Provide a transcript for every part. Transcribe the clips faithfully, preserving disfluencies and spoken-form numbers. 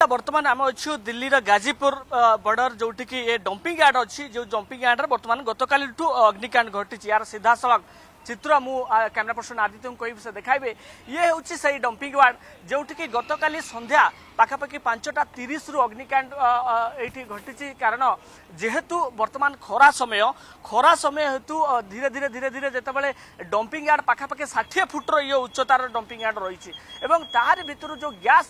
तो बर्तमान आम अच्छु दिल्ली गाजीपुर बॉर्डर जोटि कि ये डंपिंग यार्ड अच्छी जो डंपिंग यार्ड बर्तमान गतकाली अग्निकांड घटी यार सीधा सड़क चित्र मु कैमेरा पर्सन आदित्य को कह देखाइबे ये हूँ से डंपिंग यार्ड जोटि कि गतकाली संध्या पाखापाखि पांचटा तीस रु अग्निकांड ये घटी कारण जेहेतु वर्तमान खरा समय खरा समय हेतु धीरे धीरे धीरे धीरे जितेबाला डंपिंग यार्ड पाखापाखि षाठी फुट्र ये उच्चतार डंपिंग यार्ड रही एवं तार भितर जो गैस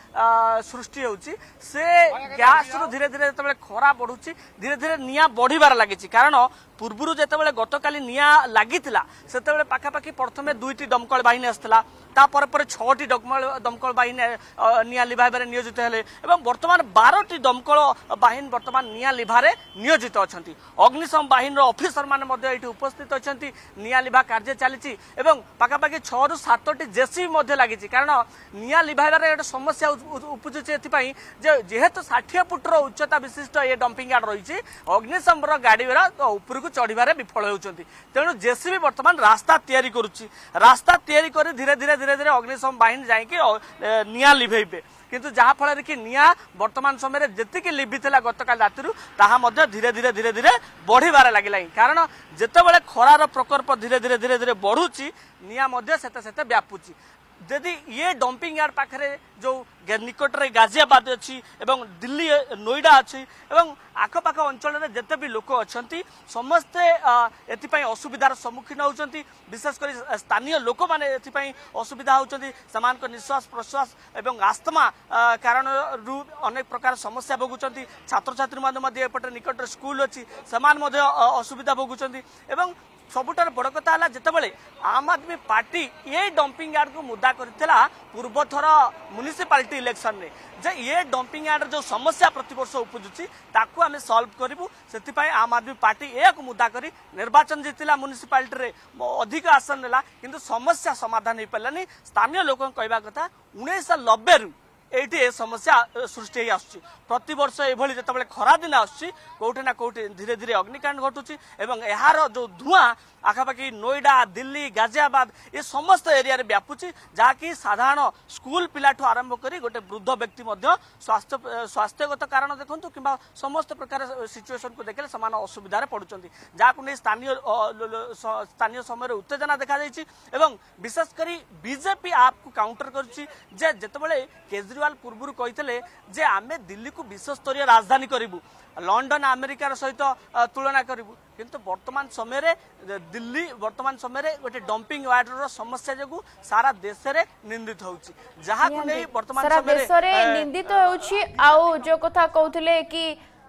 सृष्टि होची से गैस रु धीरे धीरे जितेबाला खरा बढ़ुची धीरे धीरे निया बढ़िबार लागिची कारण पूर्व जितेबाला गतकाली निया लागितिला सेतेबाला पाखापाखि प्रथमे दुईटी दमकल बाहिनी आसला तापर पर छटी दमकल दमकल बाहिनी निया लिभाइबारे नियोजित हेले एवं वर्तमान बारटी दमकल बाहिनी वर्तमान निया लिभारे नियोजित अछंती अग्निशम बाहिनी ऑफिसर माने मध्ये एठी उपस्थित अछंती निया लिभा कार्य चलीची एवं पाखापाखि छह रु सातटी जेसीबी मध्ये लागिची कारण निया लिभाइबारे एक समस्या उपजुची एथिपाई जे जेहेतु षाठी फुट्र उच्चता विशिष्ट ये डंपिंग यार्ड रही अग्निशम गाड़ी ऊपर चढ़ारे विफल होती तेणु जेसीबी वर्तमान रास्ता तैयारी करुच्ची रास्ता तैयारी कर धीरे धीरे धीरे धीरे अग्निशम बाहिनी जाइए निया लिभेबे किंतु जहाँ फल कि निया वर्तमान समय जी लिभि गतकाल राति ताहा धीरे धीरे धीरे धीरे बढ़िबार लगे कारण जितेबाला खरार प्रकोप धीरे धीरे धीरे धीरे बढ़ुची निया सेते सेते व्यापुची यदि ये डंपिंग यार्ड पाखे जो निकट में गाजियाबाद अच्छी एवं दिल्ली नोएडा अच्छी एवं आखपाख अंचल में जिते भी लोक अच्छा समस्ते एपाई असुविधार सम्मुखीन होती विशेषकर स्थानीय लोक मैंने असुविधा होती निश्वास प्रश्वास एवं आस्थमा कारण अनेक प्रकार समस्या भोगुंट छात्र छात्री मैंने निकट स्कूल अच्छी से असुविधा भोगुंट एवं सबुठार बड़ कथा है जितेबाला आम आदमी पार्टी ये डंपिंग यार्ड को मुद्दा करथिला पूर्वथर म्युनिसिपालिटी इलेक्शन में जे ये डंपिंग यार्ड जो समस्या प्रतिवर्ष उपजुची ताकू आमे सॉल्व करिवु सेति आम आदमी पार्टी एक मुद्दा करी निर्वाचन जीतिला म्युनिसिपालिटी रे अधिक आसन नेला किंतु समस्या समाधान हो पारानी स्थानीय लोक कहवा कथा उन्नीस नब्बे रु एटी ए समस्या सृष्टि आसुची प्रति वर्ष एभली जितेबाला खरा दिन आसुची कोठी ना कोठी धीरे धीरे अग्निकांड घटुची एवं यार जो धुआं आखापाखि नोएडा दिल्ली गाजियाबाद ये समस्त एरिया रे व्यापुची जहाँकि साधारण स्कूल पिलाठू आरंभ करी गोटे वृद्ध व्यक्ति स्वास्थ्य स्वास्थ्यगत कारण देखु कि समस्त प्रकार सिचुएशन को देखले समान असुविधा पड़ुचंती जहाँको नहीं स्थानीय स्थानीय समय उत्तेजना देखा जाइछि एवं विशेषकर बीजेपी आप को काउंटर करुच्ची जे जेतेबेले केजरीवाल पूर्व कही जे आमे दिल्ली को विश्वस्तरीय राजधानी करूँ लंडन अमेरिकार सहित तुलना करूँ किंतु वर्तमान समय दिल्ली वर्तमान समय गोटे डंपिंग यार्ड समस्या जो सारा देश में निंदित होउची जहाँ को नहीं वर्तमान समय निंदित होउची आउ जो कथा कहउथिले कि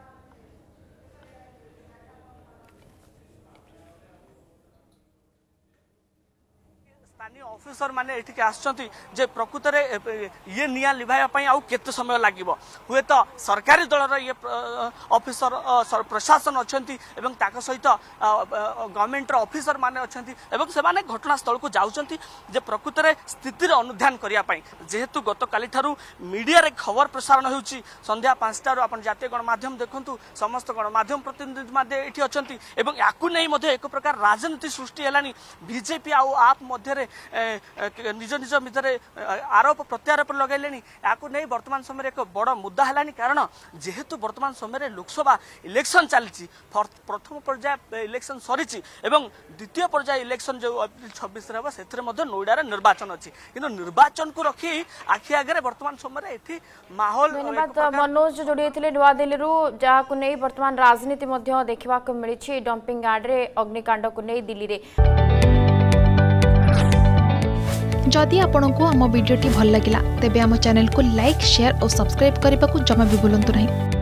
स्थानीय ऑफिसर माने एठिक आछंती जे प्रकृत रे ये निया लिभाया आउ केते समय लागिबो हुए तो सरकारी दलर ये ऑफिसर प्रशासन अछंती एवं ताक सहित गवर्नमेंट ऑफिसर माने अछंती एवं से माने घटनास्थल को जाउचंती जे प्रकृत रे स्थिति रे अनुध्यान करिया पई जेहेतु गतकाली ठारू मीडिया रे खबर प्रसारण होउची संध्या पाँच टारू आपण जातीय गणमाध्यम देखंतु समस्त गणमाध्यम प्रतिनिधि माने एठी अछंती एवं याकु नै मध्ये एक प्रकार राजनीति सृष्टि हेलानी बीजेपी आउ आप मध्ये निज निज भितर आरोप प्रत्यारोप लगैले नहीं वर्तमान समय एक बड़ मुद्दा है कारण जेहेतु वर्तमान समय लोकसभा इलेक्शन चली प्रथम पर्याय इलेक्शन सरी द्वितीय पर्याय इलेक्शन जो अप्रैल छब्बीस से नोएडा निर्वाचन अच्छी कि निर्वाचन को रखी आखि आगे वर्तमान समय ये माहौल धन्यवाद मनोज जोड़ी नुआ दिल्ली जहाँ को नहीं वर्तमान राजनीति देखा मिली डंपिंग यार्ड रे अग्निकांड को नहीं दिल्ली रे। जदि आपंक आम भिडी भल लगा तेब आम चैनल को लाइक शेयर और सब्सक्राइब करने को जमा भी भूलु नहीं।